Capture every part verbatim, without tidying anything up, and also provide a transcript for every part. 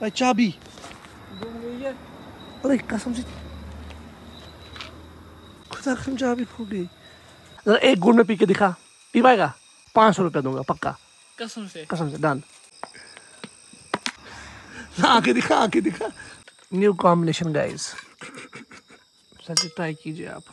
भाई चाबी अरे कसम से खुदा कसम चाबी खो गई। जरा एक गुड़ में पी के दिखा, पी पाएगा? पाँच सौ रुपया दूंगा पक्का, कसम से कसम से डन। आके दिखा आके दिखा। न्यू कॉम्बिनेशन गाइस, सच ट्राई कीजिए आप।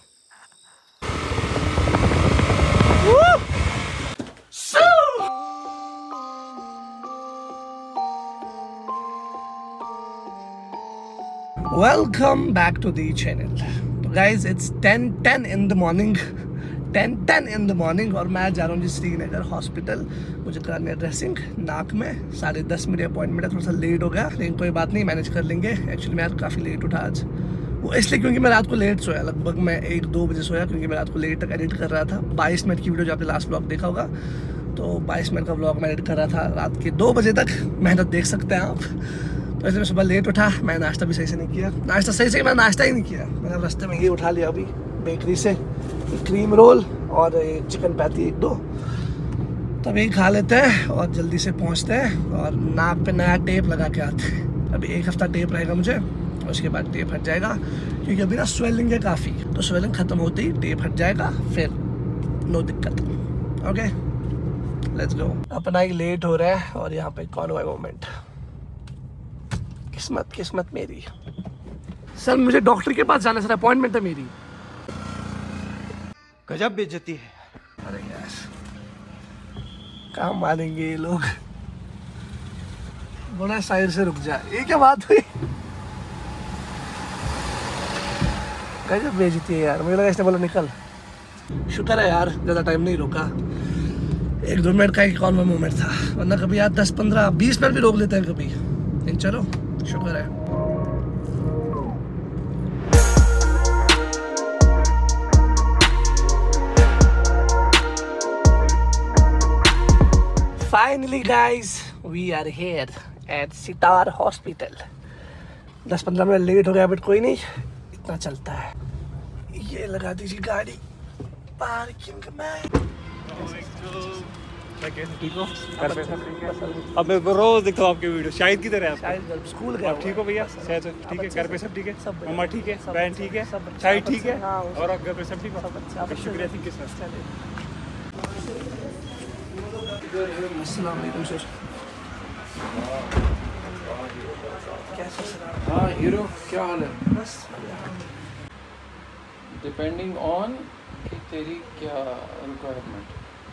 Welcome back to the channel. तो guys it's ten ten in the morning, ten ten in the morning और मैं जा रहा हूँ जी श्रीनगर हॉस्पिटल। मुझे कराने ड्रेसिंग नाक में। साढ़े दस मेरी अपॉइंटमेंट है, थोड़ा सा लेट हो गया लेकिन कोई बात नहीं, मैनेज कर लेंगे। एक्चुअली मैं काफ़ी लेट उठा आज, वो इसलिए क्योंकि मैं रात को लेट सोया। लगभग मैं एक दो बजे सोया क्योंकि मैं रात को लेट तक एडिट कर रहा था। बाईस मिनट की वीडियो जो आपने लास्ट ब्लॉग देखा होगा, तो बाईस मिनट का ब्लॉग मैं एडिट कर रहा था रात के दो बजे तक। मेहनत देख सकते हैं आप। तो इसलिए मैं सुबह लेट उठा। मैं नाश्ता भी सही से नहीं किया, नाश्ता सही से मैंने नाश्ता ही नहीं किया। मैंने रास्ते में ये उठा लिया अभी बेकरी से, क्रीम रोल और चिकन पैटी एक दो। तब यही खा लेते हैं और जल्दी से पहुंचते हैं और नाक पे नया टेप लगा के आते हैं। अभी एक हफ्ता टेप रहेगा मुझे, उसके बाद टेप हट जाएगा क्योंकि अभी ना स्वेलिंग है काफ़ी। तो स्वेलिंग ख़त्म होते ही टेप हट जाएगा, फिर नो दिक्कत। Okay let's go. अपना ही लेट हो रहा है और यहाँ पे कॉन्वॉय मोमेंट। किस्मत किस्मत मेरी। सर मुझे डॉक्टर के पास जाना, सर अपॉइंटमेंट है मेरी। गजब बेइज्जती है। अरे यार काम मानेंगे ये लोग। बड़ा साइड से रुक जा, ये क्या बात हुई? गजब बेइज्जती है यार। मुझे लगा इसने बोला निकल। शुक्र है यार ज़्यादा टाइम नहीं रोका, एक दो मिनट का ही कॉन्वॉय मोमेंट था, वरना कभी यार दस पंद्रह बीस मिनट भी रोक लेते हैं कभी। लेकिन चलो शुक्र है। Finally guys we are here at Sitar hospital. दस पंद्रह मिनट लेट हो गया बट कोई नहीं, इतना चलता है। ये लगा दीजिए गाड़ी पार्किंग में। ठीक हो? घर पे सब ठीक है? अब मैं रोज देखता हूँ आपकी वीडियो, शाहिद किधर है? शायद स्कूल गया। ठीक हो भैया? शायद ठीक है? घर पे सब ठीक है? सब मम्मा ठीक है? बहन ठीक है? शाहिद ठीक है? और आप घर पे सब ठीक हो? शुक्रिया, थैंक यू सर। अस्सलाम वालेकुम सर। कैसे सर? हाँ हीरो, क्या हाल है? बस डिपेंडिंग ऑन कि तेरी क्या requirement.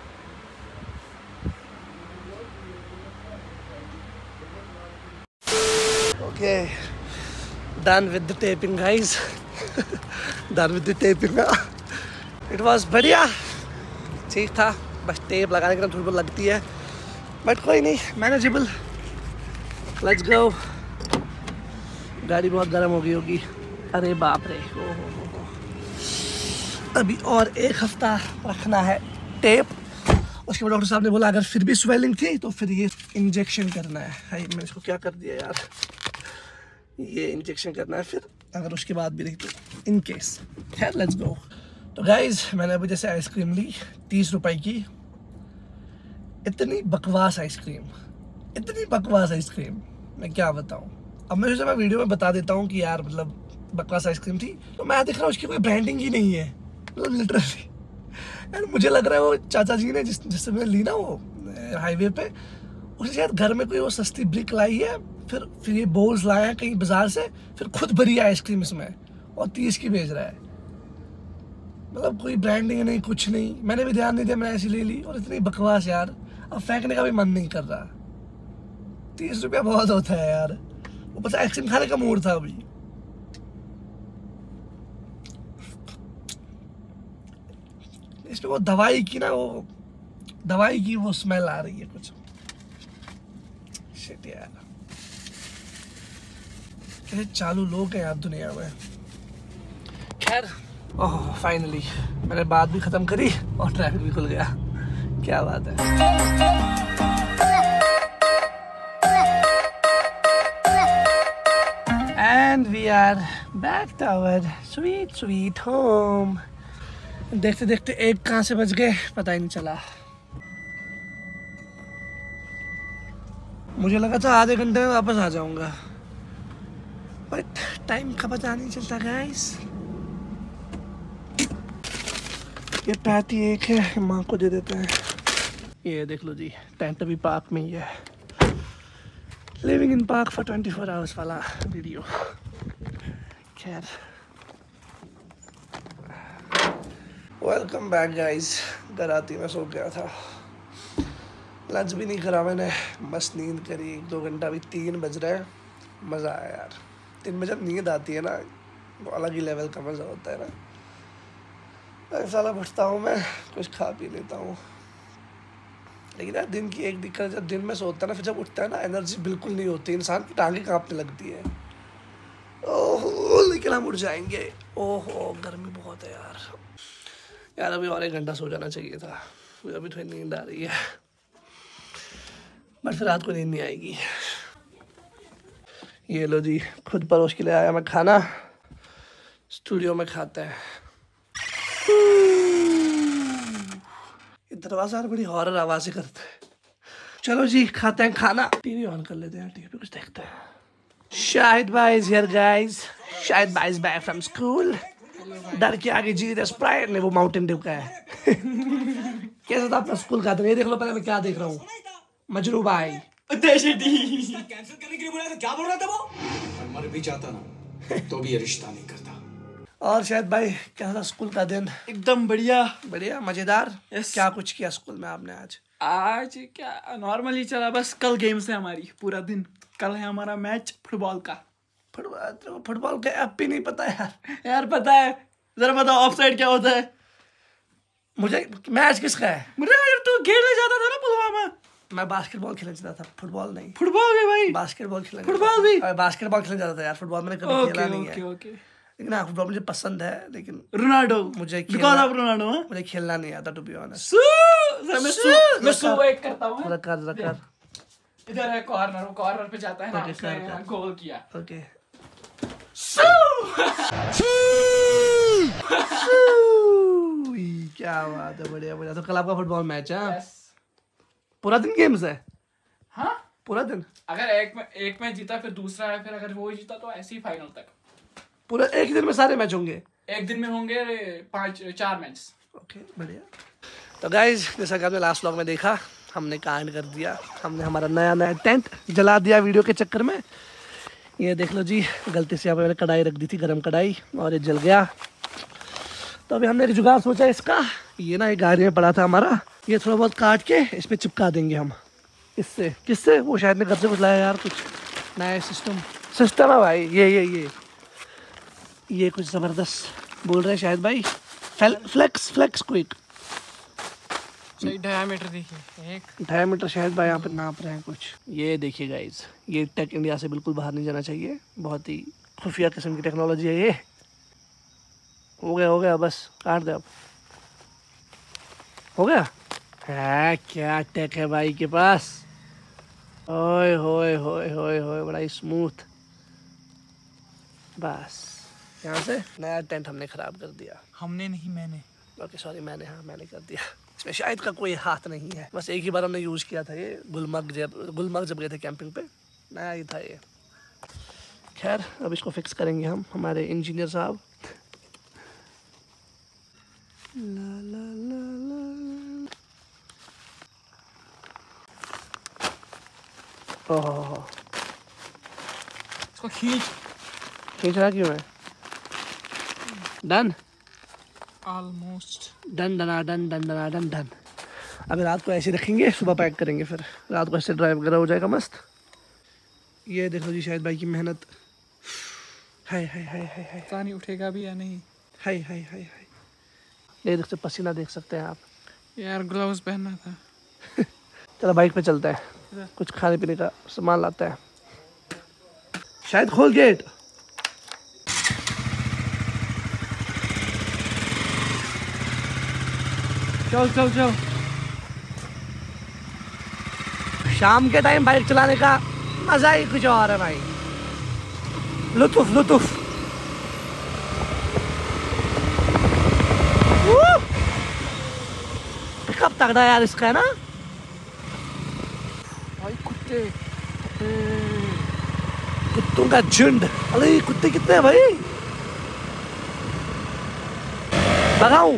Okay done with the taping guys. Done with the taping. It was बढ़िया, ठीक था। बस टेप लगाने के लिए थोड़ी बहुत लगती है बट कोई नहीं, मैनेजेबल। Let's go. गाड़ी बहुत गर्म हो गई होगी। अरे बाप रे, ओ हो हो हो। अभी और एक हफ्ता रखना है टेप। उसके बाद डॉक्टर साहब ने बोला अगर फिर भी स्वेलिंग थी तो फिर ये इंजेक्शन करना है। हाय मैंने इसको क्या कर दिया यार, ये इंजेक्शन करना है फिर, अगर उसके बाद भी रही तो इन केस। खैर लेट्स गो। तो गाइज मैंने अभी जैसे आइसक्रीम ली तीस रुपए की। इतनी बकवास आइसक्रीम, इतनी बकवास आइसक्रीम, मैं क्या बताऊँ। अब मैं सोचा मैं वीडियो में बता देता हूँ कि यार मतलब बकवास आइसक्रीम थी। तो मैं देख रहा हूँ उसकी कोई ब्रांडिंग ही नहीं है, मतलब लिटरली। यार मुझे लग रहा है वो चाचा जी ने जिस जिससे मैंने ली ना वो हाईवे पे, उसने शायद घर में कोई वो सस्ती ब्रिक लाई है, फिर फिर ये बोल्स लाए हैं कहीं बाजार से, फिर खुद भरी है आइसक्रीम इसमें और तीस की बेच रहा है। मतलब कोई ब्रांडिंग नहीं, कुछ नहीं। मैंने भी ध्यान नहीं दिया, मैंने ऐसी ले ली। और इतनी बकवास यार, अब फेंकने का भी मन नहीं कर रहा। तीस रुपया बहुत होता है यार। वो बस आइसक्रीम खाने का मूड था अभी। इसमें वो दवाई की ना, वो दवाई की वो स्मेल आ रही है कुछ। शिट यार, कैसे चालू लोग हैं यार दुनिया में। खैर ओह फाइनली मैंने बात भी खत्म करी और ट्रैफिक भी खुल गया। क्या बात है। And we are back to our sweet sweet home. देखते देखते एक कहाँ से बज गए पता ही नहीं चला। मुझे लगा था आधे घंटे में वापस आ जाऊंगा, बट टाइम का पता नहीं चलता गाइस। ये पैटी एक है, माँ को दे देते हैं। ये देख लो जी, टेंट अभी पार्क में ही है। Living in park for twenty four hours वाला वीडियो। खैर, वेलकम बैक गाइस। घर आती मैं सो गया था, लंच भी नहीं करा मैंने, बस नींद करी एक दो घंटा। अभी तीन बज रहे हैं। मज़ा आया यार, तीन बजे नींद आती है ना, वो अलग ही लेवल का मज़ा होता है ना। ऐसा उठता हूँ मैं, कुछ खा पी लेता हूँ, लेकिन यार दिन की एक दिक्कत, जब दिन में सोता है ना, फिर जब उठता है ना, एनर्जी बिल्कुल नहीं होती, इंसान की टांगें काँपने लगती है। ओहो, लेकिन हम उठ जाएंगे। ओहो, गर्मी बहुत है यार। यार अभी और एक घंटा सो जाना चाहिए था, मुझे अभी थोड़ी नींद आ रही है, बट फिर रात को नींद नहीं आएगी। ये लो जी, खुद परोस के लिए आया मैं खाना, स्टूडियो में खाते हैं। दरवाजा बड़ी हॉरर आवाज़ें करते हैं। चलो जी, खाते हैं खाना। टीवी ऑन कर लेते हैं, टीवी पे कुछ देखते हैं। शाहिद भाई इज हियर गाइस। शाहिद भाई इज बैक फ्रॉम स्कूल। डर के आगे जी स्प्राइट ने वो माउंटेन ड्यू का है। कैसा था अपना स्कूल का दिन? ये देख लो, पहले मैं क्या देख रहा हूँ। मजरू भाई कैंसिल करने के लिए बोला था, क्या बोल रहा था वो? मर भी जाता ना तो भी ये रिश्ता नहीं करता। और शायद भाई, कैसा था स्कूल का दिन? एकदम बढ़िया बढ़िया, मजेदार। yes. क्या कुछ किया स्कूल में आपने आज? आज क्या नॉर्मली चला, बस कल गेम्स है हमारी पूरा दिन। कल है हमारा मैच फुटबॉल का। फुटबॉल फुटबॉल का ऐप भी नहीं पता यार। यार पता है, जरा बताओ ऑफसाइड क्या होता है? मुझे मैच किसका है? मुझे यार तू खेलने जाता था ना पुलवामा। मैं बास्केटबॉल खेलने जाता था, फुटबॉल नहीं। फुटबॉल भी भाई, बास्केटबॉल खेलने फुटबॉल भी, बास्केटबॉल खेलने जाता था यार। फुटबॉल मैंने कभी ओके, खेला नहीं ओके, है। ओके। लेकिन हाँ, फुटबॉल मुझे पसंद है, लेकिन रोनाल्डो मुझे बिकॉज़ ऑफ रोनाल्डो। मुझे खेलना नहीं आता, टू बी ऑनेस्ट। सू मैं सू मैं सू एक करता हूं। रखा रखा इधर है कॉर्नर, वो कॉर्नर पे जाता है ना, ओके, उसने कर, कर। गोल किया। ओके। क्या बात है, बढ़िया बढ़िया। तो कल आपका फुटबॉल मैच है? यस। पूरा दिन गेम्स है? हाँ, पूरा दिन। अगर एक में एक मैच जीता फिर दूसरा है, फिर अगर वो ही जीता तो ऐसे ही फाइनल तक। पूरा एक दिन में सारे मैच होंगे? एक दिन में होंगे पांच चार मैच। ओके, बढ़िया। तो गाइज, जैसा कि आपने लास्ट व्लॉग में देखा, हमने कांड कर दिया। हमने हमारा नया नया टेंट जला दिया वीडियो के चक्कर में। ये देख लो जी, गलती से यहाँ पे मैंने कढ़ाई रख दी थी, गरम कढ़ाई, और ये जल गया। तो अभी हमने एक जुगाड़ सोचा इसका। ये ना एक गाड़ी में पड़ा था हमारा, ये थोड़ा बहुत काट के इस पर चिपका देंगे हम। इससे किससे? वो शायद ने घर से कुछ लाया यार, कुछ नया सिस्टम सिस्टम है भाई। ये ये ये ये कुछ ज़बरदस्त बोल रहे हैं शायद भाई। Flex flex quick. सही डायमीटर देखिए, एक डायमीटर शायद भाई यहाँ पे नाप रहे हैं कुछ। ये देखिए गाइज, ये टेक इंडिया से बिल्कुल बाहर नहीं जाना चाहिए। बहुत ही खुफिया किस्म की टेक्नोलॉजी है ये। हो गया हो गया, बस काट दे अब। हो गया है। क्या टेक है भाई के पास। ओए होए होए होए होए, बड़ा ही स्मूथ। बस यहाँ से नया टेंट हमने ख़राब कर दिया। हमने नहीं, मैंने। ओके सॉरी, मैंने, हाँ मैंने कर दिया। इसमें शायद का कोई हाथ नहीं है, बस एक ही बार हमने यूज़ किया था ये, गुलमर्ग जब गुलमर्ग जब गए थे कैंपिंग पे, नया ही था ये। खैर, अब इसको फिक्स करेंगे हम, हमारे इंजीनियर साहब। ला ला ला ला ओह, इसको खींच। खींच रहा क्यों है? डन ऑलमोस्ट डन डना डन डन डना डन डन। अभी रात को ऐसे रखेंगे, सुबह पैक करेंगे, फिर रात को ऐसे ड्राइव वगैरह हो जाएगा मस्त। ये देखो जी, शायद भाई की मेहनत। हाय हाय हाय हाय हाय, पता नहीं उठेगा भी या नहीं। हाय हाय हाय हाय। ये देख सकते, पसीना देख सकते हैं आप। यार ग्लव्स पहनना था। चलो बाइक पे चलते हैं, कुछ खाने पीने का सामान लाते हैं। शायद खोल गेट। चल चल चल। शाम के टाइम बाइक चलाने का मजा ही कुछ और है भाई। लुत्फ लुत्फ। पिकअप तगड़ा यार इसका है ना भाई कुत्ते। कुत्तों का झुंड। अरे कुत्ते कितने हैं भाई, भगाऊं?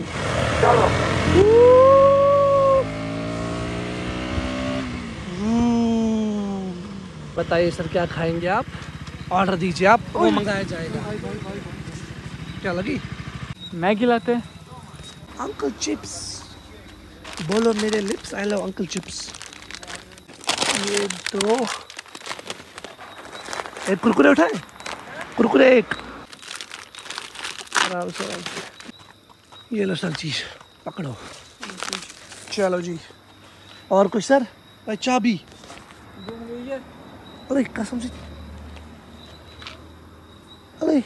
बताइए सर क्या खाएंगे आप? ऑर्डर दीजिए आप, वो मंगाया जाएगा। क्या लगी? मैगी लाते हैं। अंकल चिप्स बोलो मेरे lips, I love Uncle Chips. ये दो, एक कुरकुरे उठाए, कुरकुरे एक, आराम से आराम से। ये लो सर चीज पकड़ो। चलो जी, और कुछ सर? भाई चाबी। अरे कसम से, अरे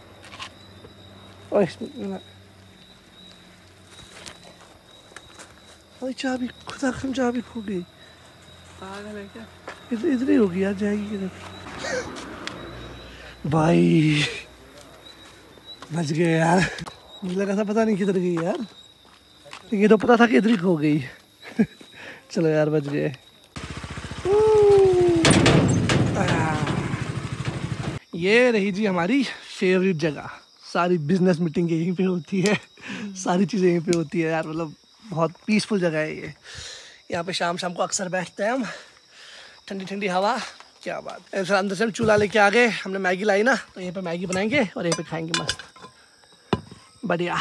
अरे चाबी, खुदा कसम चाबी खो गई। पागल है क्या? इधर इधर ही होगी यार, जाएगी किधर? भाई बच गए यार, मुझे लगा था पता नहीं किधर गई यार, ये तो पता था कि इधर ही खो गई। चलो यार बच गए। ये रही जी हमारी फेवरेट जगह, सारी बिजनेस मीटिंग यहीं पे होती है, सारी चीज़ें यहीं पे होती है यार, मतलब बहुत पीसफुल जगह है ये। यहाँ पे शाम शाम को अक्सर बैठते हैं हम, ठंडी ठंडी हवा, क्या बात है। अंदर से हम चूल्हा लेके आ गए, हमने मैगी लाई ना, तो यहीं पे मैगी बनाएंगे और यहीं पे खाएंगे मस्त बढ़िया।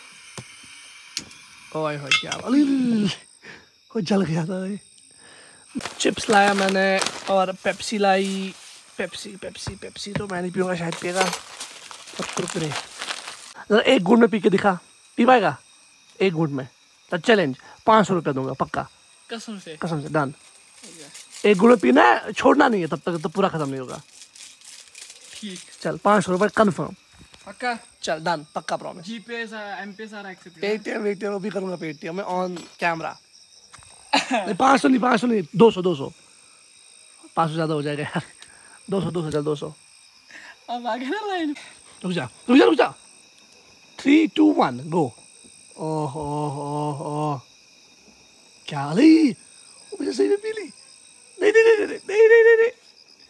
ओए होए क्या वो जल गया था। चिप्स लाया मैंने और पेप्सी लाई, पेप्सी पेप्सी पेप्सी तो मैं नहीं पीऊँगा, शायद पिएगा। और कुरकुरे जरा एक घूंट में पी के दिखा, पी पाएगा एक घूंट में? तो चैलेंज, पाँच सौ रुपया दूंगा पक्का, कसम से कसम से डन। एक घूंट में पीना है, छोड़ना नहीं है तब तक तो पूरा खत्म नहीं होगा। ठीक, चल पाँच सौ रुपये कन्फर्म, पक्का? चल डन, पक्का प्रॉमिस। जी पे एम पे सारा एक्सेप्ट। पेटीएम वेटीएम भी करूँगा, पेटीएम में ऑन कैमरा। नहीं पाँच सौ नहीं, पाँच सौ नहीं, दो सौ दो सौ पाँच सौ ज़्यादा हो जाएगा यार। दो सौ दो सौ चल दो सौ। अब आगे ना लाइन। रुक जा रुक जा रुक जा, three two one go. Oh oh oh oh क्या ली, मुझे सही में पी ली। नहीं नहीं नहीं नहीं नहीं नहीं नहीं नहीं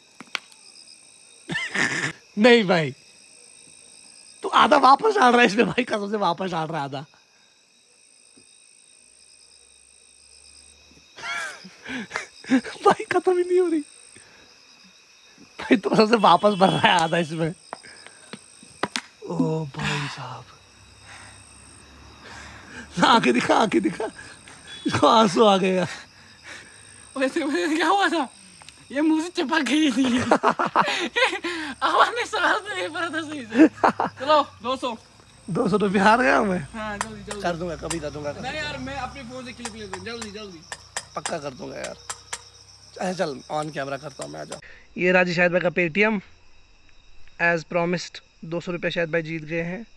नहीं भाई, तू आधा वापस डाल रहा है इसमें भाई, कसम से वापस डाल रहा है आधा। भाई खत्म ही नहीं हो रही भाई, तो सबसे वापस भर रहा है आधा इसमें। ओ भाई साहब, आके दिखा आके दिखा, इसको आंसू आ गया। वैसे वैसे क्या हुआ था, ये मुंह से चिपक गई थी। आवाज नहीं सुना नहीं पड़ा था सही से। चलो दो सौ दो सौ रुपये हार गया मैं। हाँ जल्दी जल्दी कर दूंगा, कभी कर दूंगा। नहीं यार, मैं अपने फोन से क्लिप ले दूँ, जल्दी जल्दी पक्का कर दूंगा यार। अच्छा चल ऑन कैमरा करता हूँ मैं, आ जाओ। ये राजी शायद भाई का पेटीएम, एज प्रॉमिस्ड दो सौ रुपये शायद भाई जीत गए हैं।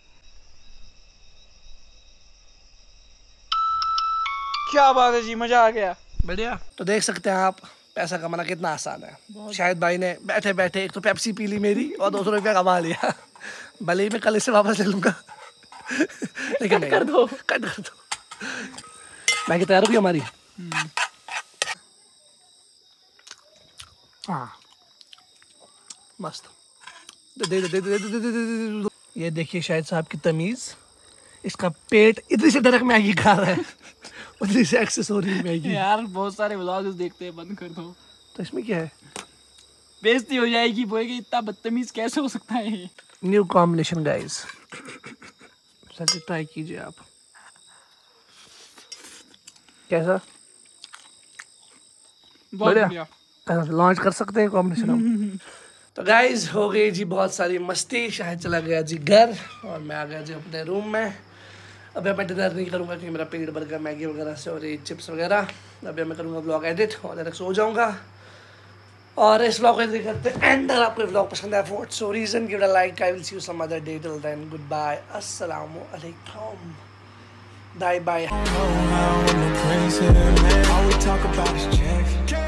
क्या बात है जी, मजा आ गया। बढ़िया, तो देख सकते हैं आप पैसा कमाना कितना आसान है। शायद भाई ने बैठे बैठे एक तो पेप्सी पी ली मेरी और दो सौ रुपया कमा लिया। भले ही मैं कल इससे वापस ले लूँगा, लेकिन नहीं, कर दो कट कर दो। मैगी तैयार होगी हमारी। हाँ मस्त, दे दे दे दे दे दे दे दे दे। ये देखिए शायद साहब की तमीज़, इसका पेट इधर से डायरेक्ट मैगी खा रहा है, उधर से एक्सेस हो रही है मैगी। यार बहुत सारे व्लॉग्स देखते हैं, बंद कर दो। तो इसमें क्या है, बेइज्जती हो जाएगी, बोलेगी इतना बदतमीज कैसे हो सकता है ये। न्यू कॉम्बिनेशन गाइस, सच ट्राई कीजिए आप। कैसा, बहुत बढ़िया, लॉन्च कर सकते हैं कॉम्बिनेशन हम। तो गाइज हो गई जी बहुत सारी मस्ती, शायद चला गया जी घर और मैं आ गया जी अपने रूम में। अभी मैं डिनर नहीं करूँगा क्योंकि मेरा पेट भर गया मैगी वगैरह से और ये चिप्स वगैरह। अभी मैं करूँगा व्लॉग एडिट और डायरेक्ट सो जाऊँगा। और इस व्लॉग को एडिट करते हैं एंड। अगर आपको व्लॉग पसंद आया for so reason give it a like. I will see you some other day, till then goodbye, अस्सलामु अलैकुम, बाय बाय।